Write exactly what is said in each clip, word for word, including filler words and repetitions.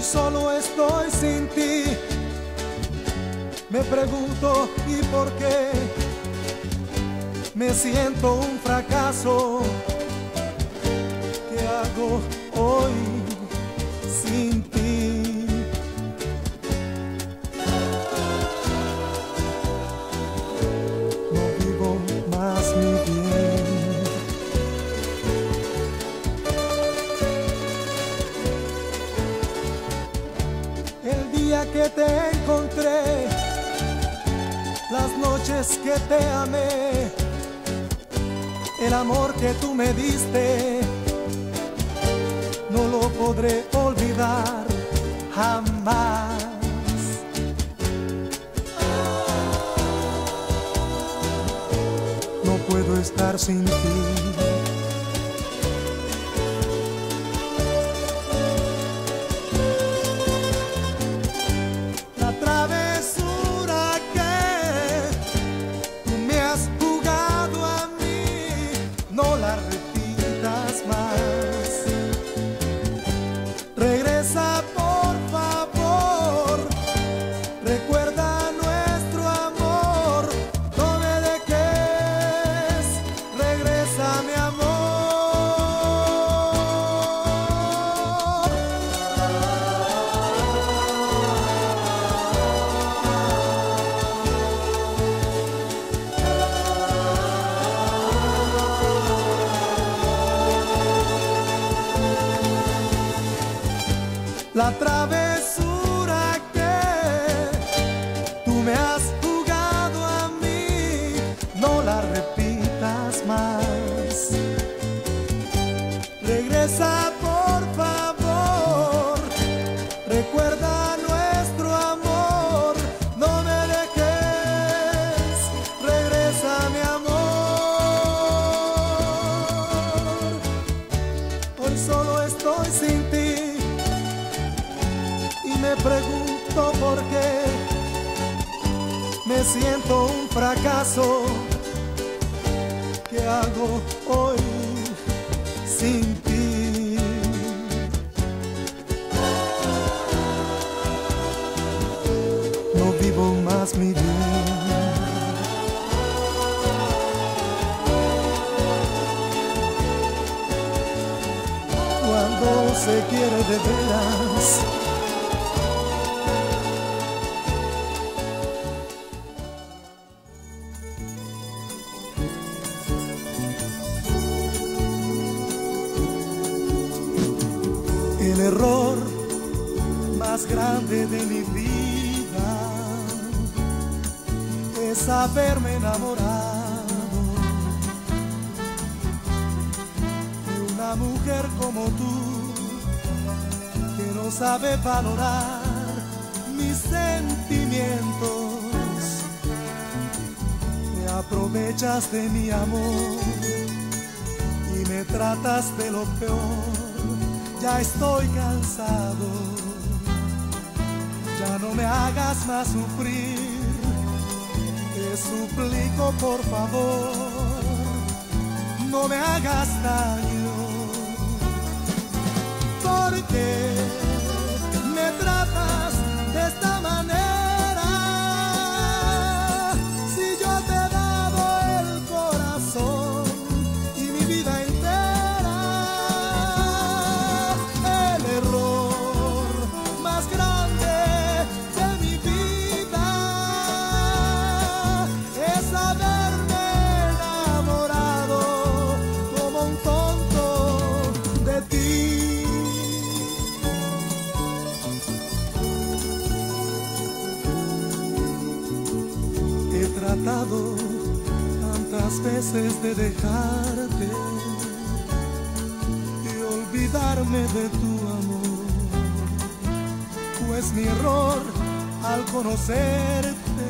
Hoy solo estoy sin ti. Me pregunto ¿y por qué? Me siento un fracaso. ¿Qué hago hoy sin ti? No vivo más mi bien. El día que te encontré, las noches que te amé, el amor que tú me diste, no lo podré olvidar jamás. No puedo estar sin ti. La travesura que tú me has jugado a mí, no la repitas más. Regresa por favor, recuerda nuestro amor, no me dejes, regresa mi amor. La travesura que tú me has jugado a mí, no la repitas más. Regresa por favor, recuerda nuestro amor, no me dejes, regresa mi amor. Hoy solo estoy sin ti. Me pregunto por qué me siento un fracaso. ¿Qué hago hoy sin ti? No vivo más mi bien. Cuando se quiere de veras, el error más grande de mi vida es haberme enamorado de una mujer como tú, que no sabe valorar mis sentimientos. Te aprovechas de mi amor y me tratas de lo peor. Ya estoy cansado, ya no me hagas más sufrir. Te suplico por favor, no me hagas daño. ¿Por qué me tratas de esta manera? Si yo te he dado el corazón y mi vida entera. He tratado tantas veces de dejarte y olvidarme de tu amor, pues mi error al conocerte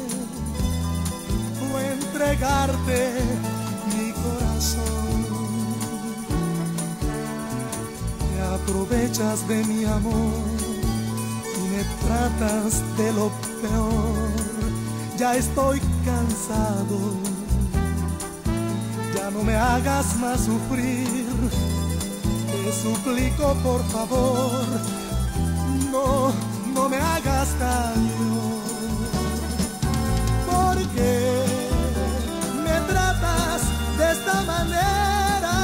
fue entregarte mi corazón. Te aprovechas de mi amor y me tratas de lo peor. Ya estoy cansado, ya no me hagas más sufrir. Te suplico por favor, no, no me hagas daño. ¿Por qué me tratas de esta manera?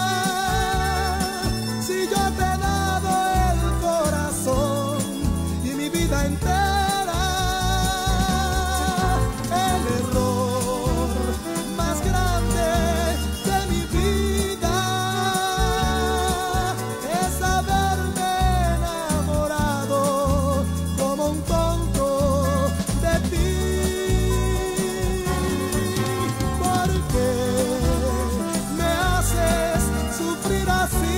Si yo te he dado el corazón y mi vida entera. El error más grande de mi vida es haberme enamorado como un tonto de ti. ¿Por qué me haces sufrir así?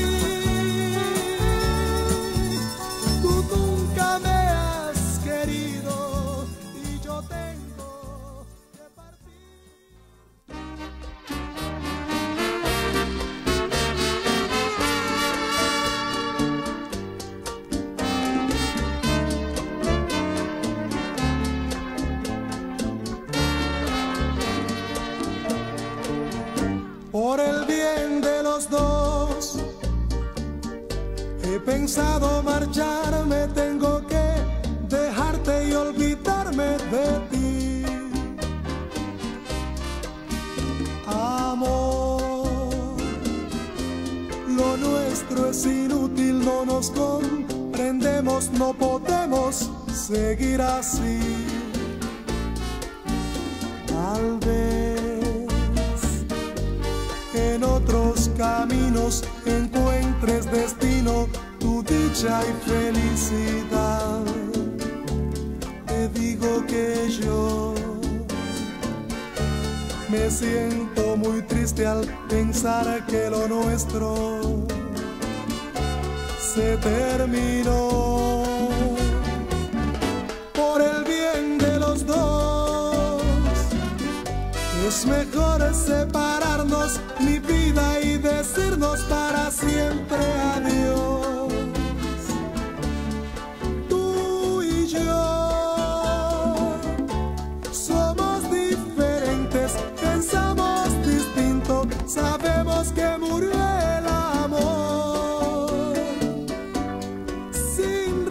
Tú nunca me has querido y yo tengo que partir. Por el bien de los dos, he pensado marcharme, tengo que dejarte y olvidarme de ti. Amor, lo nuestro es inútil, no nos comprendemos, no podemos seguir así. Tal vez en otros caminos encuentres destino, tu dicha y felicidad. Te digo que yo me siento muy triste al pensar que lo nuestro se terminó. Por el bien de los dos, es mejor separarnos, mi vida, y decirnos para siempre adiós. Tú y yo somos diferentes, pensamos distinto, sabemos que murió el amor. Sin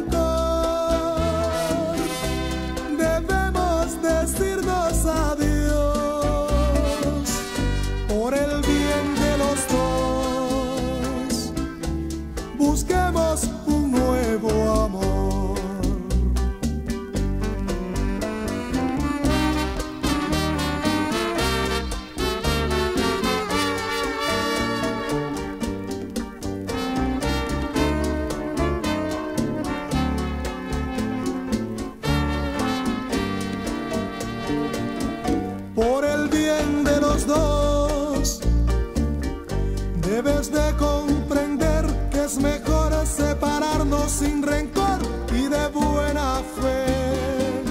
rencor debemos decirnos adiós. Por el bien de los dos, busquemos un nuevo amor. Por el bien de los dos, debes de comprender que es mejor separarnos sin rencor y de buena fe.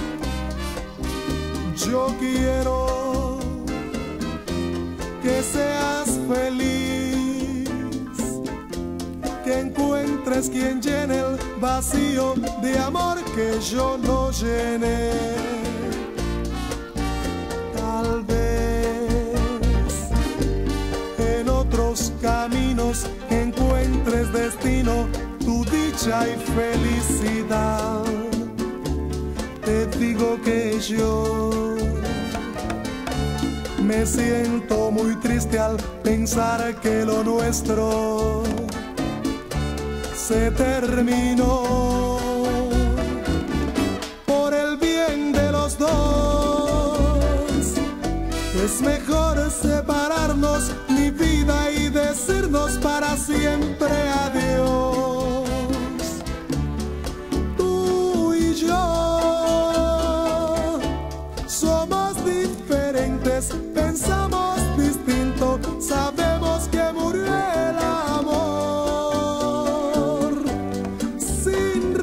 Yo quiero que seas feliz, que encuentres quien llene el vacío de amor que yo no llené. Tal vez en otros caminos encuentres destino, tu dicha y felicidad. Te digo que yo me siento muy triste al pensar que lo nuestro se terminó. Por el bien de los dos, es mejor separarnos, mi vida, y decirnos para siempre adiós. Tú y yo somos diferentes, pensamos distinto, sabemos que murió el amor. Sin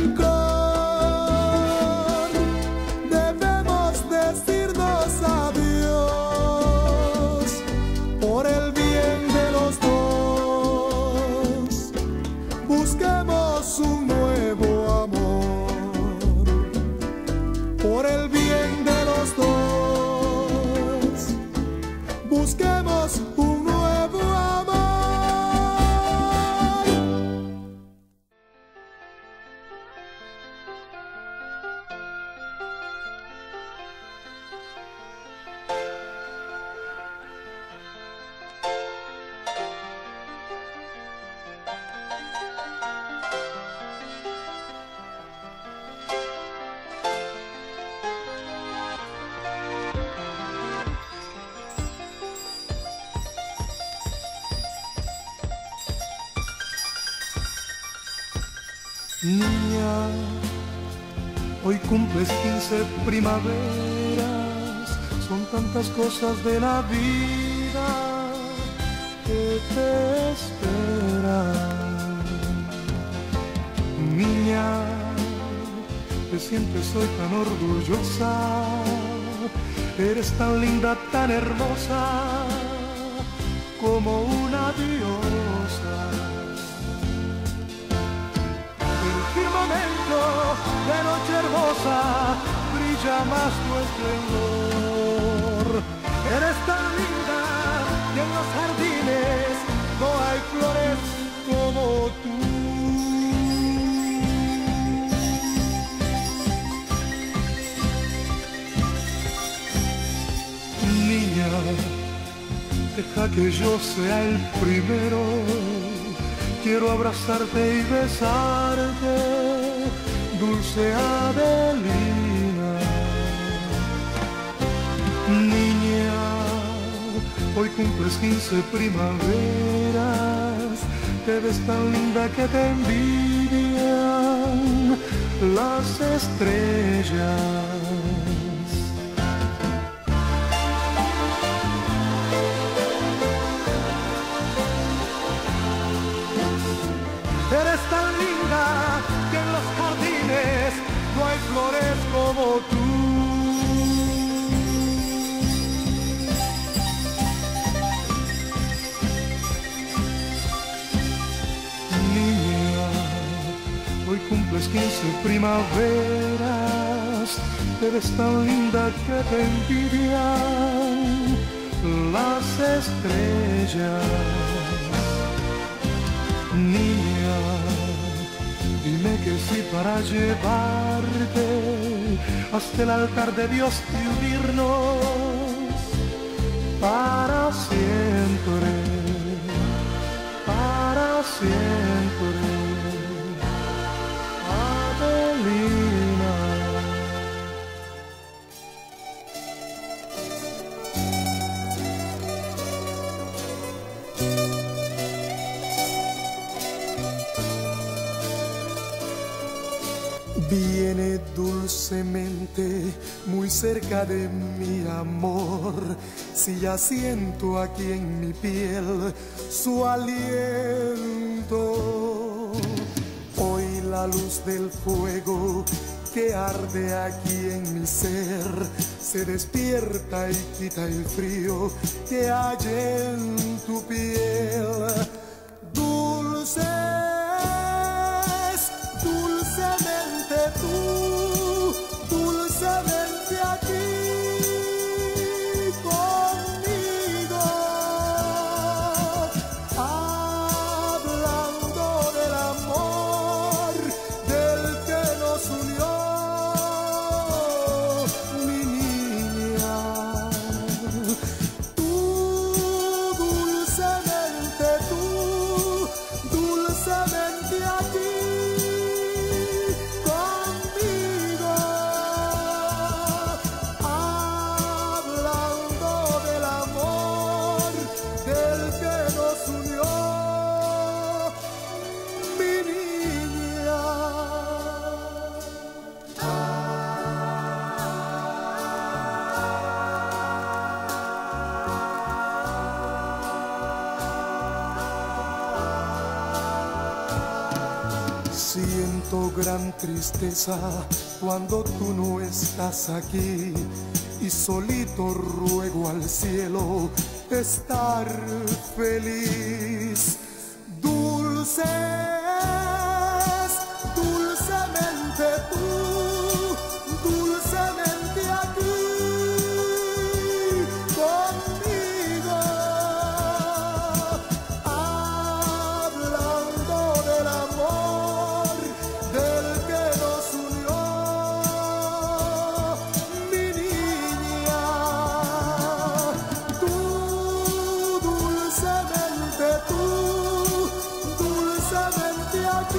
rencor debemos decirnos adiós. Por el bien de los dos, busquemos un nuevo amor. Por el bien de los dos, Niña, hoy cumples quince primaveras, son tantas cosas de la vida que te esperan. Niña, te sientes hoy tan orgullosa, eres tan linda, tan hermosa, como una diosa. El firmamento de noche hermosa brilla más tu esplendor. Eres tan linda que en los jardines no hay flores como tú. Niña, deja que yo sea el primero. Quiero abrazarte y besarte, dulce Adelina. Niña, hoy cumples quince primaveras, te ves tan linda que te envidian las estrellas. Eres tan linda que en los jardines no hay flores como tú. Niña, hoy cumples quince primaveras, te ves tan linda que te envidian las estrellas. Niña, dime que sí para llevarte hasta el altar de Dios y unirnos para siempre, para siempre, Adelina. Viene dulcemente muy cerca de mi amor, si ya siento aquí en mi piel su aliento. Hoy la luz del fuego que arde aquí en mi ser se despierta y quita el frío que hay en tu piel. Dulce tú, dulcemente aquí conmigo, hablando del amor del que nos unió, mi niña. Tú, dulcemente tú, dulcemente aquí. Siento gran tristeza cuando tú no estás aquí y solito ruego al cielo estar feliz. Dulces, dulcemente tú, dulcemente aquí conmigo, hablando del amor del que nos unió, mi niña. Tú, dulcemente tú, dulcemente aquí.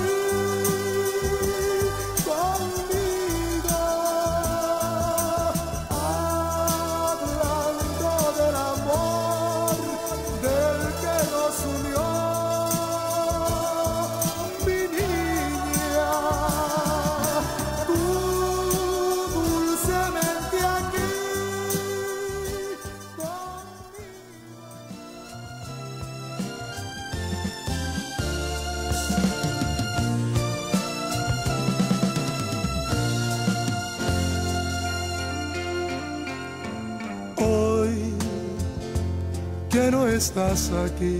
que no estás aquí.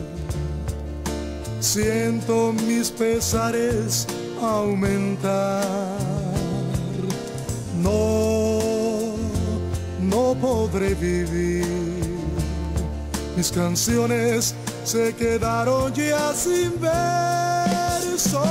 Siento mis pesares aumentar. No, no podré vivir. Mis canciones se quedaron ya sin versos.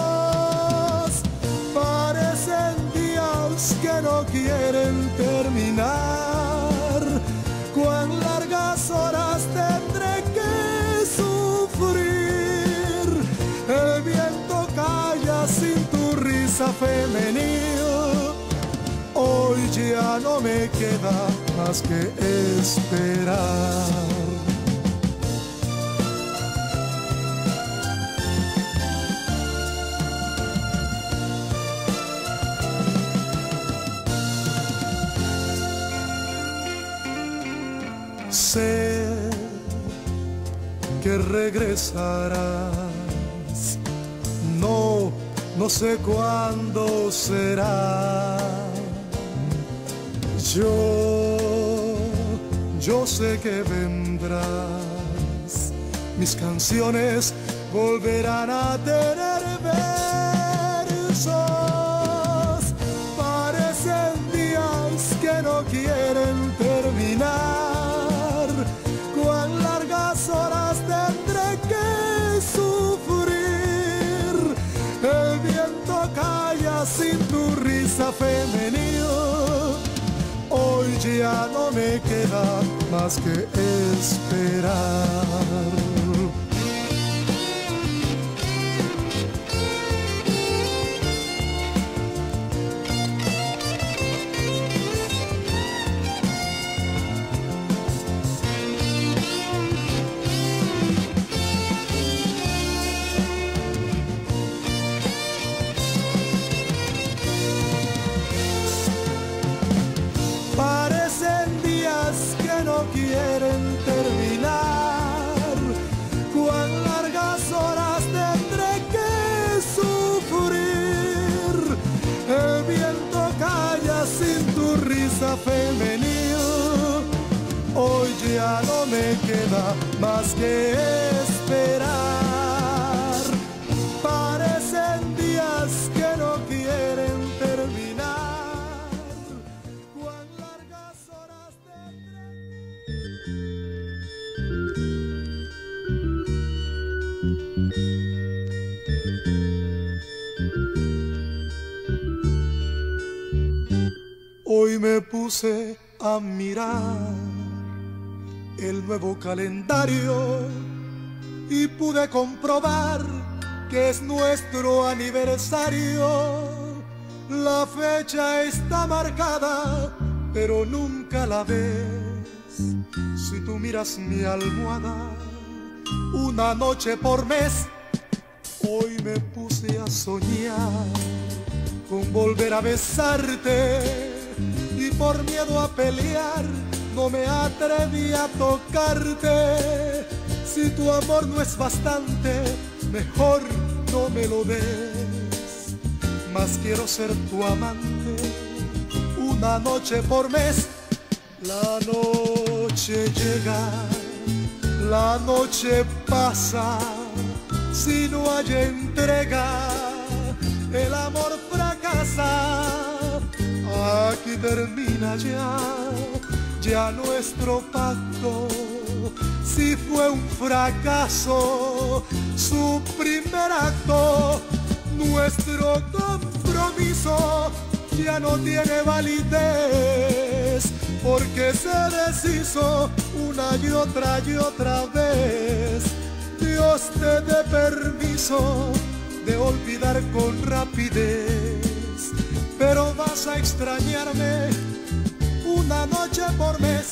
Parecen días que no quieren terminar. Cuán largas horas tendré que sufrir. El viento calla sin tu risa femenil. Hoy ya no me queda más que esperar. Sé que regresarás, no, no sé cuándo será. Yo, yo sé que vendrás. Mis canciones volverán a tener versos. Parecen días que no quieren terminar. Cuán largas horas tendré que sufrir. El viento calla sin tu risa femenil. Hoy ya no me queda más que esperar. Quieren terminar. Cuán largas horas tendré que sufrir. El viento calla sin tu risa femenil. Hoy ya no me queda más que esperar. Parecen días que no quieren terminar. Cuán largas horas tendré. Hoy me puse a mirar el nuevo calendario y pude comprobar que es nuestro aniversario. La fecha está marcada, pero nunca la ves. Si tú miras mi almohada una noche por mes, hoy me puse a soñar con volver a besarte. Y por miedo a pelear no me atreví a tocarte. Si tu amor no es bastante, mejor no me lo des. Mas quiero ser tu amante una noche por mes. La noche llega, la noche pasa. Si no hay entrega, el amor fracasa. Aquí termina ya, ya nuestro pacto. Si fue un fracaso su primer acto, nuestro compromiso ya no tiene validez, porque se deshizo una y otra y otra vez. Dios te dé permiso de olvidar con rapidez, pero vas a extrañarme una noche por mes.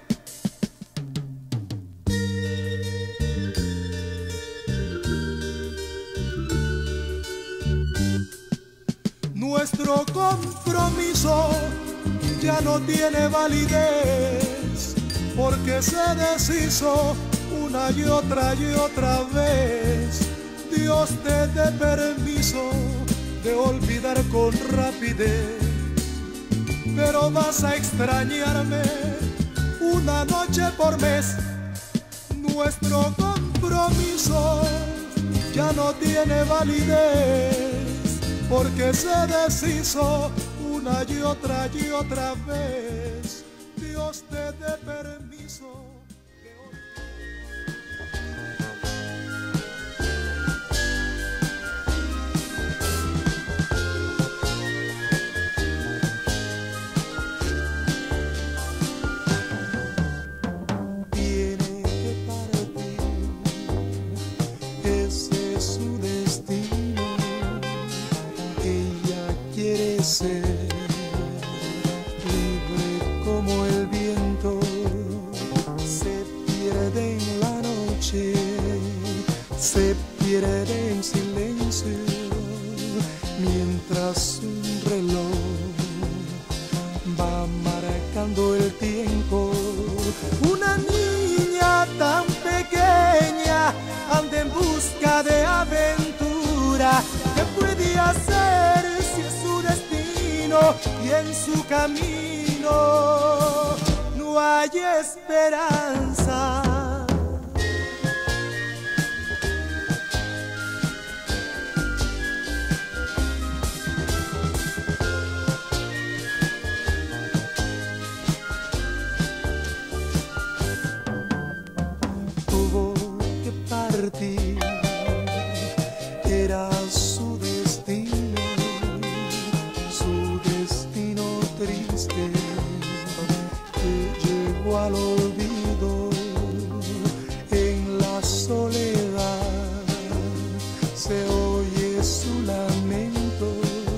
Nuestro compromiso ya no tiene validez, porque se deshizo una y otra y otra vez. Dios te dé permiso de olvidar con rapidez, pero vas a extrañarme una noche por mes. nuestro compromiso ya no tiene validez, porque se deshizo una y otra y otra vez. Dios te dé permiso. Ser libre como el viento, se pierde en la noche, se pierde en silencio, mientras un reloj va marcando el tiempo. Una niña tan pequeña anda en busca de aventura. ¿Qué puede hacer si es su destino y en su camino no hay esperanza? Tuvo que partir, era su destino, su destino triste que llegó al olvido. En la soledad se oye su lamento,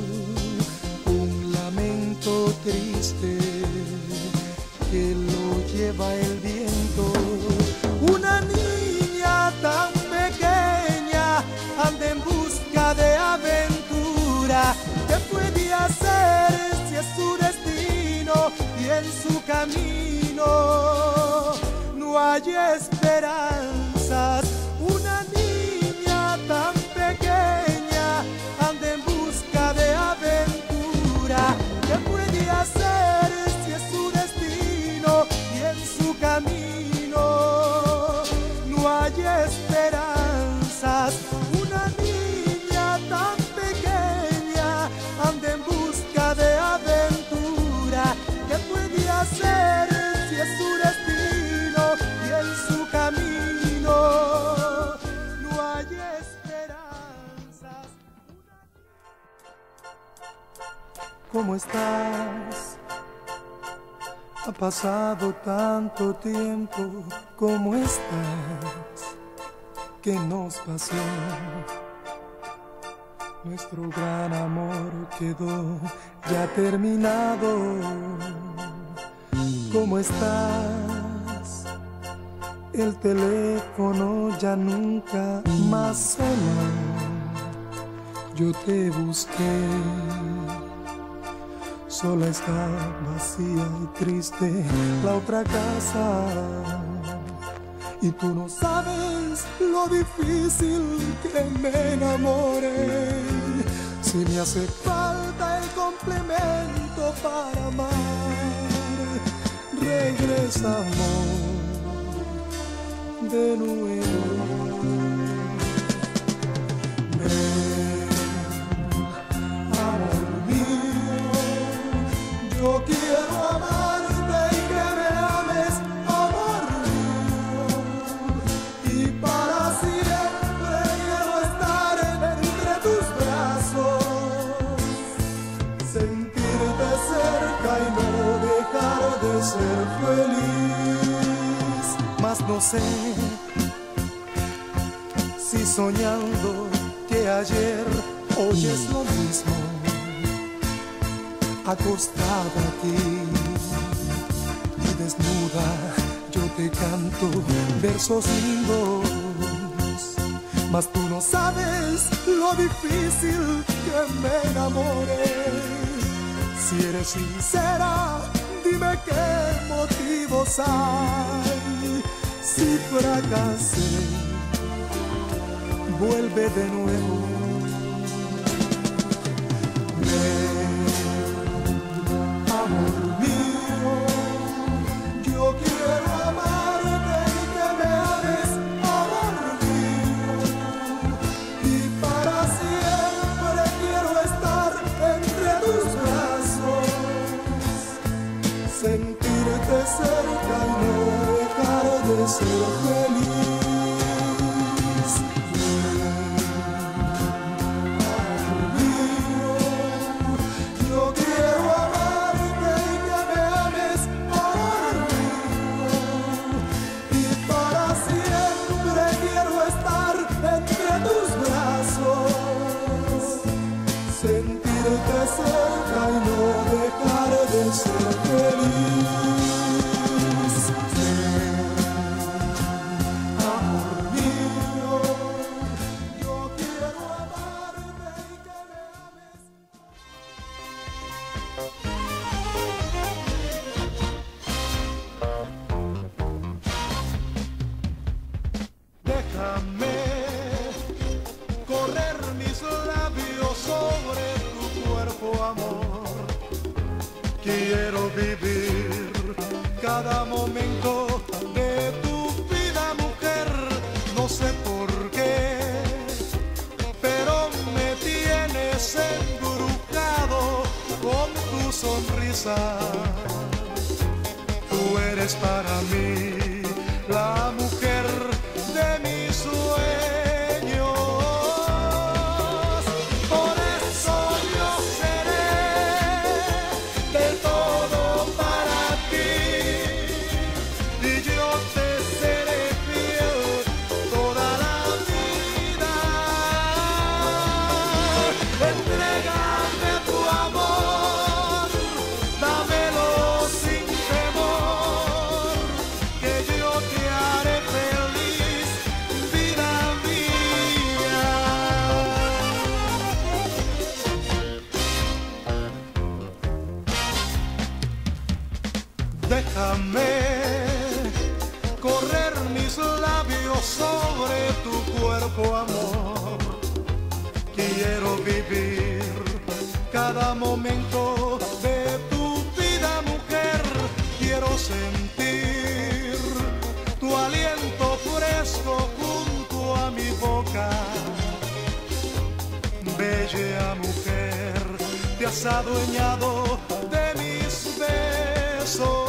un lamento triste que lo lleva el viento. Una niña tan pequeña anda en busca de aventura. ¿Qué puede hacer si es su destino y en su camino no hay esperanzas? Una niña tan pequeña anda en busca de aventura. ¿Qué puede hacer si es su destino y en su camino no hay esperanzas? Una niña tan pequeña anda en busca de aventura. ¿Qué puede hacer si es su destino y en su camino no hay esperanzas? ¿Cómo estás? Ha pasado tanto tiempo. ¿Cómo estás? ¿Qué nos pasó? Nuestro gran amor quedó ya terminado. ¿Cómo estás? El teléfono ya nunca más sonó. Yo te busqué, sola está vacía y triste la otra casa. Y tú no sabes lo difícil que me enamoré. Si me hace falta el complemento para amar, regresa amor de nuevo. Yo quiero amarte y que me ames, amor mío. Y para siempre quiero estar entre tus brazos, sentirte cerca y no dejar de ser feliz. Mas no sé si soñando que ayer hoy es lo mismo. Acostada aquí y desnuda, yo te canto versos lindos. Mas tú no sabes lo difícil que me enamoré. Si eres sincera, dime qué motivos hay. Si fracasé, vuelve de nuevo. Amor mío, yo quiero amarte y que me ames, ser feliz. Cerca y no dejar de ser feliz. Amor mío, yo quiero amarte y que me ames. Déjame correr mis labios sobre amor, quiero vivir cada momento de tu vida, mujer. No sé por qué, pero me tienes embrujado con tu sonrisa. Tú eres para mí la mujer de mis sueños. Déjame correr mis labios sobre tu cuerpo, amor. Quiero vivir cada momento de tu vida, mujer. Quiero sentir tu aliento fresco junto a mi boca. Bella mujer, te has adueñado de mis besos.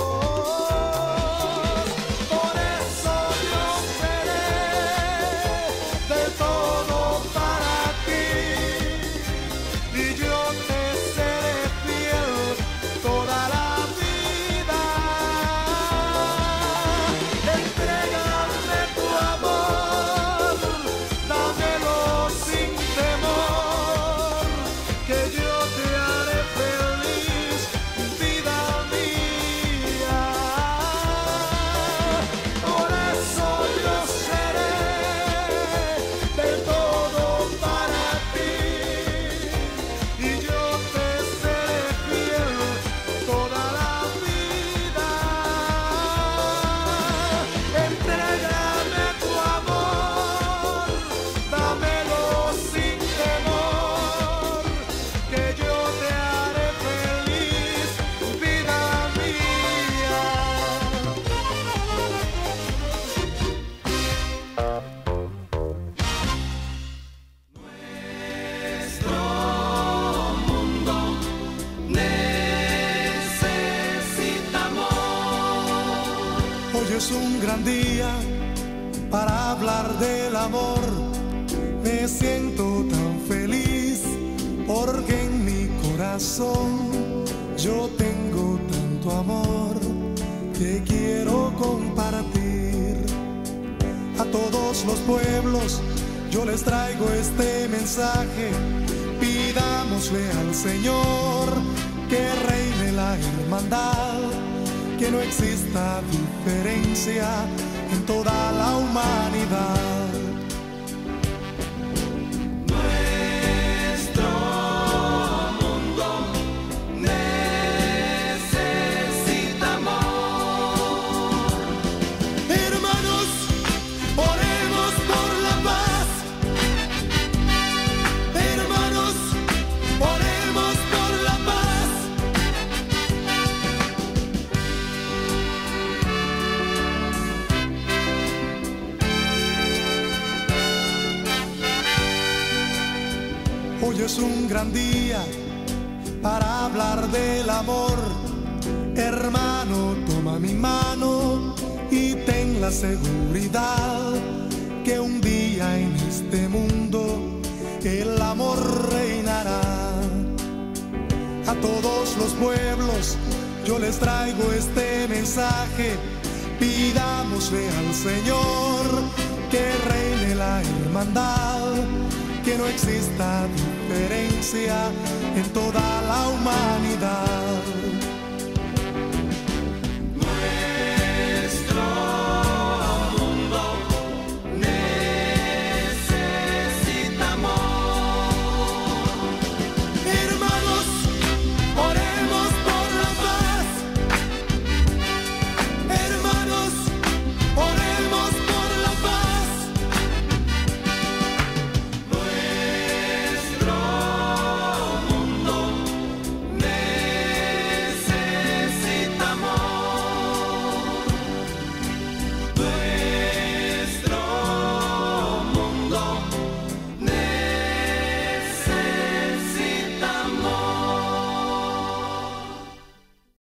Hoy es un gran día para hablar del amor. Me siento tan feliz porque en mi corazón yo tengo tanto amor que quiero compartir. A todos los pueblos yo les traigo este mensaje. Pidámosle al Señor que reine la hermandad, que no exista diferencia en toda la humanidad. Nuestro mundo necesita amor. Hermanos, oremos por la paz. Hermanos, oremos por la paz. Hoy es un gran día para hablar del amor. Hermano, toma mi mano y ten la la seguridad que un día en este mundo el amor reinará. A todos los pueblos yo les traigo este mensaje: pidámosle al Señor que reine la hermandad, que no exista diferencia en toda la humanidad.